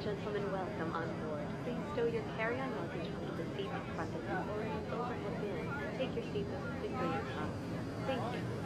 gentlemen, welcome on board. Please stow your carry-on luggage onto the seat in front of you or in the overhead bin and take your seats as quickly as possible. Thank you.